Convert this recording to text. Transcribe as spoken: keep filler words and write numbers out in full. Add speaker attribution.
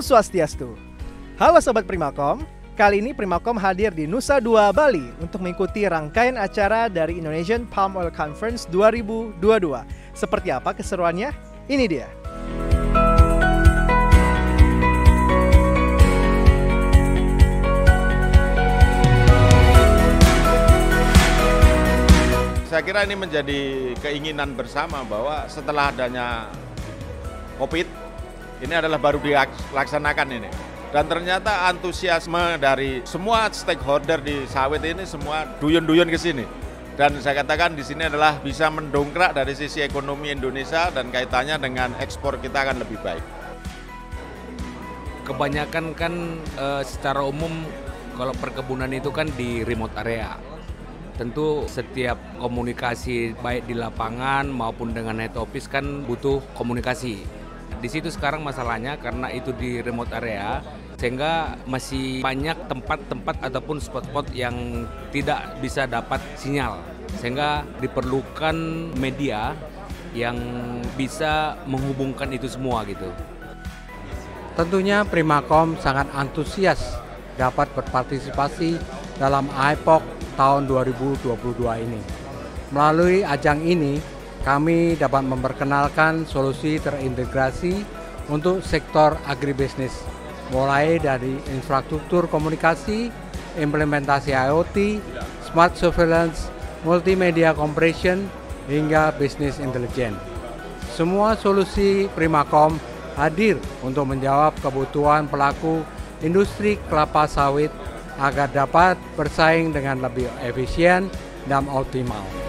Speaker 1: Om Swastiastu. Halo Sobat Primakom, kali ini Primakom hadir di Nusa Dua, Bali untuk mengikuti rangkaian acara dari Indonesian Palm Oil Conference dua ribu dua puluh dua. Seperti apa keseruannya? Ini dia.
Speaker 2: Saya kira ini menjadi keinginan bersama bahwa setelah adanya COVID, ini adalah baru dilaksanakan ini. Dan ternyata antusiasme dari semua stakeholder di sawit ini semua duyun-duyun ke sini. Dan saya katakan di sini adalah bisa mendongkrak dari sisi ekonomi Indonesia dan kaitannya dengan ekspor kita akan lebih baik.
Speaker 3: Kebanyakan kan e, secara umum kalau perkebunan itu kan di remote area. Tentu setiap komunikasi baik di lapangan maupun dengan head office kan butuh komunikasi. Di situ sekarang masalahnya karena itu di remote area sehingga masih banyak tempat-tempat ataupun spot-spot yang tidak bisa dapat sinyal. Sehingga diperlukan media yang bisa menghubungkan itu semua gitu.
Speaker 4: Tentunya Primakom sangat antusias dapat berpartisipasi dalam I P O C tahun dua ribu dua puluh dua ini. Melalui ajang ini, kami dapat memperkenalkan solusi terintegrasi untuk sektor agribisnis, mulai dari infrastruktur komunikasi, implementasi I O T, smart surveillance, multimedia compression, hingga bisnis intelijen. Semua solusi Primakom hadir untuk menjawab kebutuhan pelaku industri kelapa sawit agar dapat bersaing dengan lebih efisien dan optimal.